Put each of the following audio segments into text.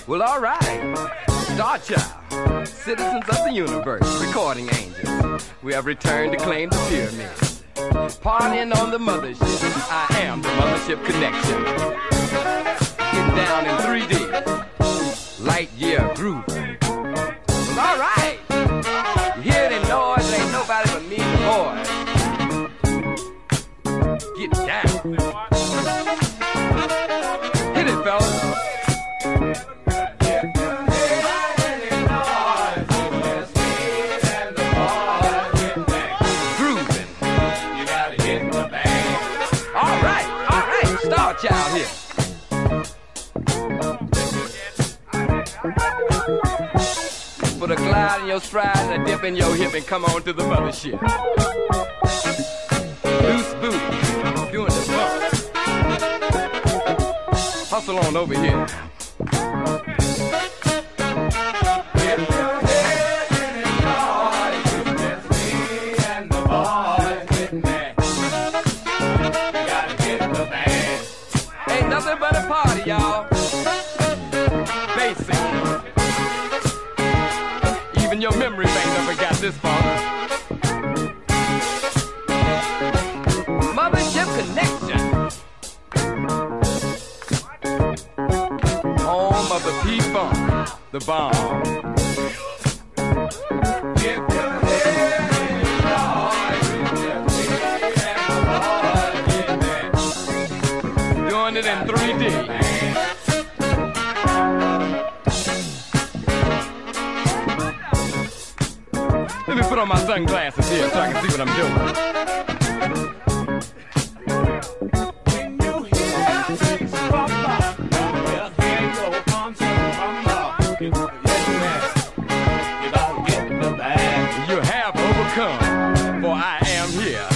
Well, all right. Star Child, citizens of the universe, recording angels. We have returned to claim the pyramids. Partying on the mothership. I am the mothership connection. Getting down in 3D. Light year groove. Well, all right. You hear that noise? There ain't nobody but me and the boys. Get down. Hit it, fellas. Child here. Put a glide in your stride and a dip in your hip and come on to the mothership. Loose booty, doing the bump. Hustle on over here. Nothing but a party, y'all. Basic. Even your memory bank never got this far. Mothership connection. Home of the P-Funk, the bomb. Doing it in 3D. Let me put on my sunglasses here so I can see what I'm doing. When you hear things from your arms you gotta get in the bag. You have overcome, for I am here.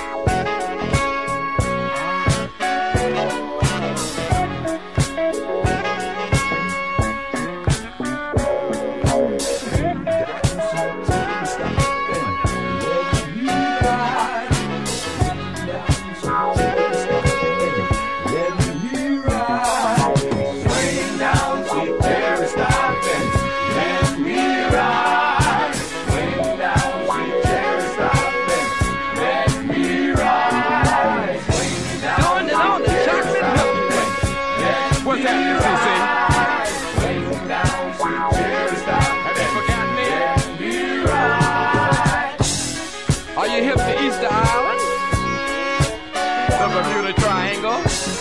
Are you hip to Easter Island? The Bermuda Triangle?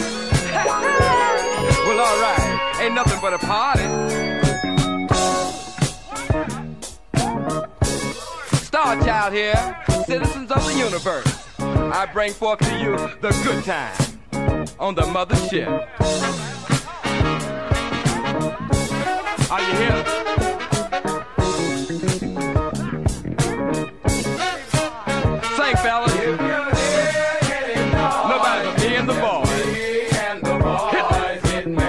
Well, all right. Ain't nothing but a party. Star Child here, citizens of the universe. I bring forth to you the good time on the mothership. Are you here? Sing, fellas. Nobody but me and the boys. Hit me.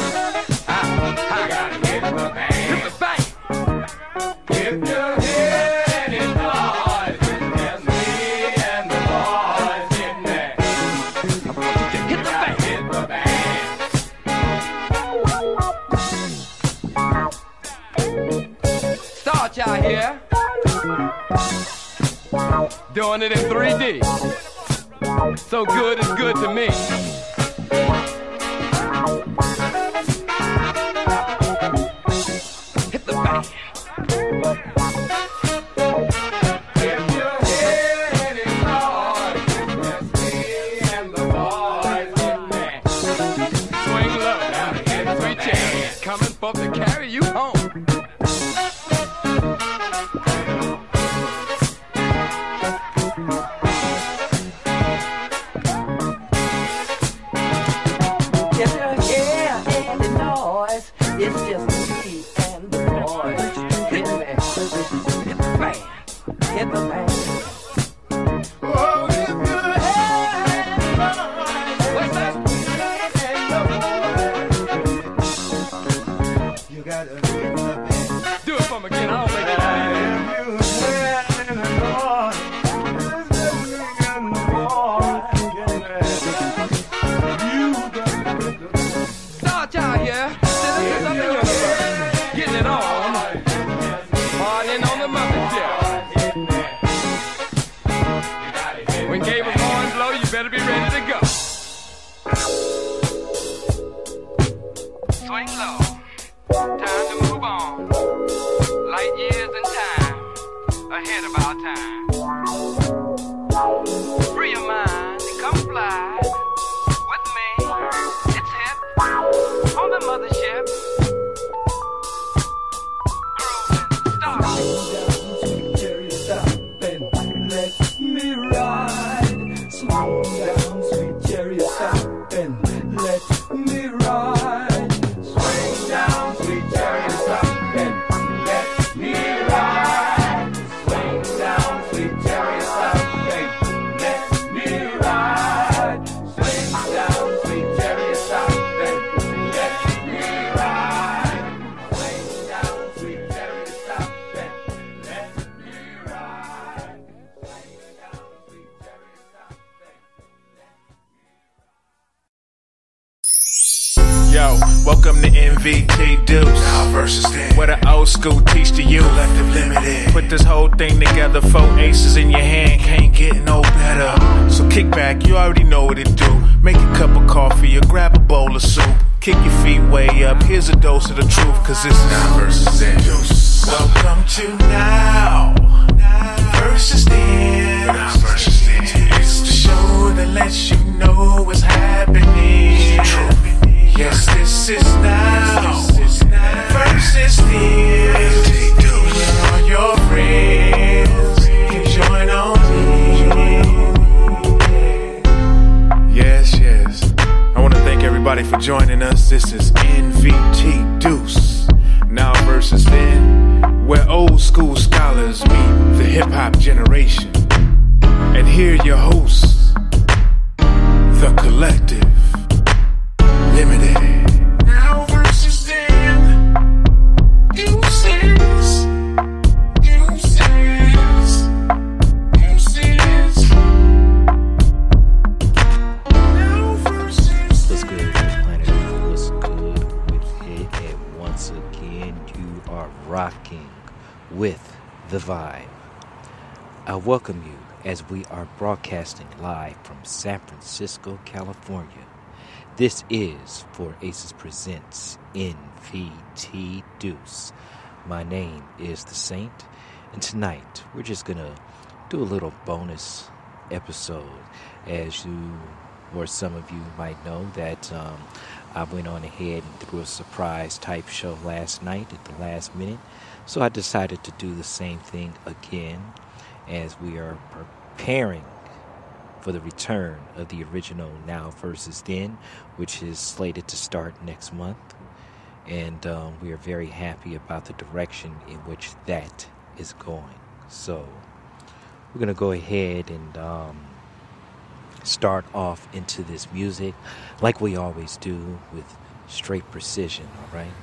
I gotta hit the bang. Hit the bang. If you hear any noise, it's me and the boys. Hit me. I want you to hit the bang. Hit the bang. Star Child here. Doing it in 3D. So good is good to me. Hit the bang. If you hear any noise, it's me and the boys in there. Swing low, now hit 3 chains. Coming for to carry you home. It's just me and the boys. Hit me. Hit the bang. Hit the bang. Oh, if you have what's that? You gotta hit the bang. Do it for me again. I don't think Star Child here. Citizens of the universe. Yo, welcome to NVT DEUCE. Now versus then. Where the old school teach the youth. Collective limited. Put this whole thing together, 4 aces in your hand, can't get no better. So kick back, you already know what it do. Make a cup of coffee or grab a bowl of soup. Kick your feet way up, here's a dose of the truth, cause this is now versus then. Welcome to now versus then. Now versus then. It's the show that lets you know what's happening. Yes, this is now versus then. All your friends can join on me. Yes, yes. I want to thank everybody for joining us. This is NVT DEUCE. Now versus then, where old school scholars meet the hip hop generation. And here are your hosts, the Collective Limited. Now versus then, deuces, deuces, deuces. Now versus. What's good, planet Earth? What's good with it? And once again, you are rocking with the vibe. I welcome you as we are broadcasting live from San Francisco, California. This is For Aces Presents NVT DEUCE. My name is The Saint, and tonight we're just gonna do a little bonus episode. As you, or some of you might know, that I went on ahead and threw a surprise type show last night at the last minute. So I decided to do the same thing again as we are preparing for the return of the original Now versus Then, which is slated to start next month. And we are very happy about the direction in which that is going. So we're going to go ahead and start off into this music like we always do, with straight precision, all right?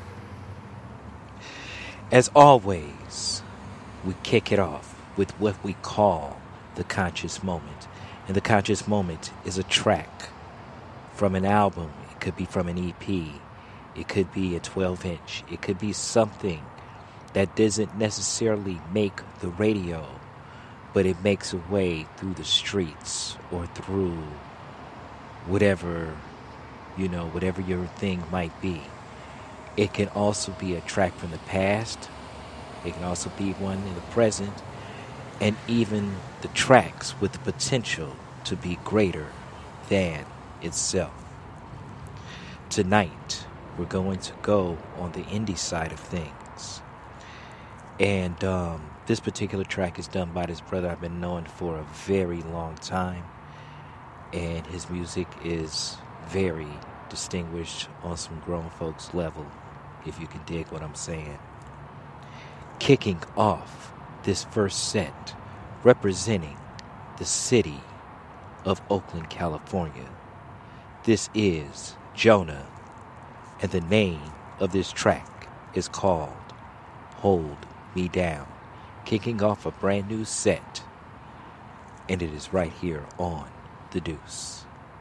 As always, we kick it off with what we call the conscious moment. And the conscious moment is a track from an album. It could be from an EP. It could be a 12-inch. It could be something that doesn't necessarily make the radio, but it makes a way through the streets or through whatever, whatever your thing might be. It can also be a track from the past. It can also be one in the present. And even the tracks with the potential to be greater than itself. Tonight, we're going to go on the indie side of things. And this particular track is done by this brother I've been knowing for a very long time. And his music is very distinguished on some grown folks level, if you can dig what I'm saying. Kicking off this first set, representing the city of Oakland, California. This is Jonah, and the name of this track is called Hold Me Down. Kicking off a brand new set, and it is right here on The Deuce.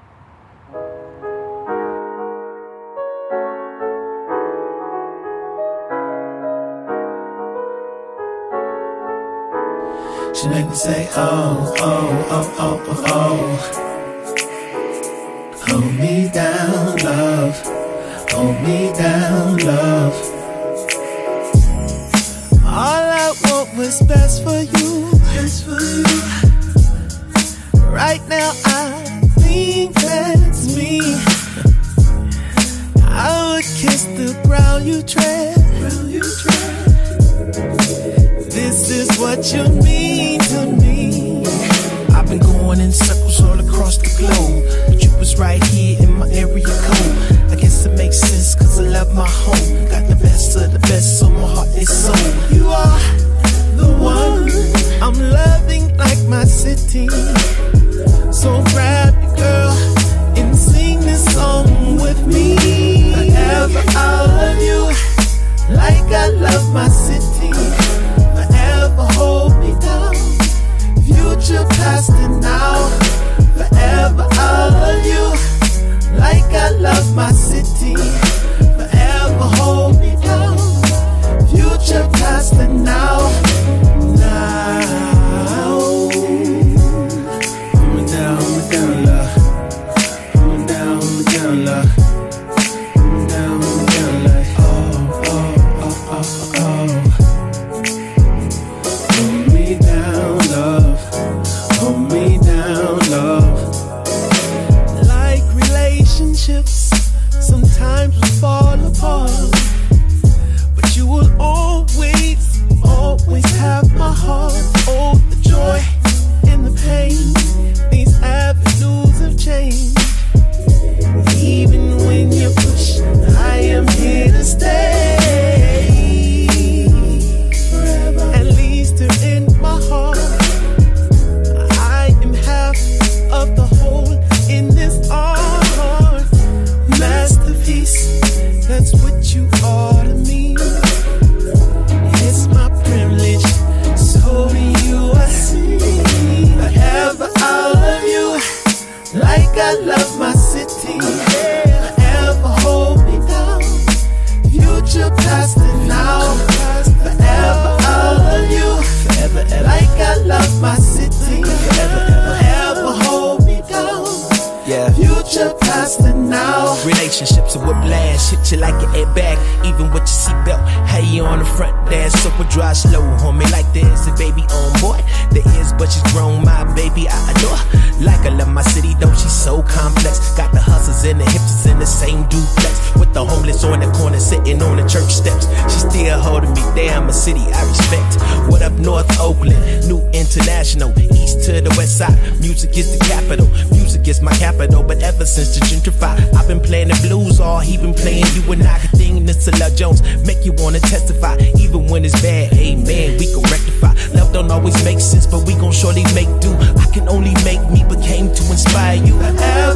She make me say, oh, oh, oh, oh, oh, oh. Hold me down, love. Hold me down, love. All I want was best for you. Best for you. Right now I think that's me. I would kiss the ground you tread. This is what you mean to me. I've been going in circles all across the globe, but you was right here in my area code. I guess it makes sense cause I love my home. Got the best of the best, so my heart is sold. You are the one I'm loving like my city. So grab your girl and sing this song with me. Forever I'll love you like I love my city. Forever hold me down, future, past and now. Forever I'll love you like I love my city. Relationships sometimes will fall apart, but you will always, always have my heart. Oh, the joy and the pain, these avenues of change. Even when you push, I am here to stay. Forever. At least you're in my heart. I am half of the whole in this art. Masterpiece, that's what you are to me. It's my privilege, so to you I see. Forever I'll love you like I love my city. Forever hold me down, future, past and now. Forever I'll love you forever, like I love my city. Forever hold me down, yeah. Future, past and now. Relationships are whiplash, hit you like an airbag, even with your seatbelt. Hey, you on the front dash, so we drive slow, homie, like there's a baby on board. There is, but she's grown, my baby, I adore. Like I love my city, though she's so complex. Got the hustles and the hipsters in the same duplex, with the homeless on the corner sitting on the church steps. She still holding me down, a city I respect. What up North Oakland, New International, east to the west side. Music is the capital, music is my capital. But ever since the gentrify, I've been playing the blues, all he been playing you and I. The thing that's a Love Jones, make you wanna testify. Even when it's bad, amen, we can rectify. Love don't always make sense, but we gon' surely make do. I can only make me, but came to inspire you.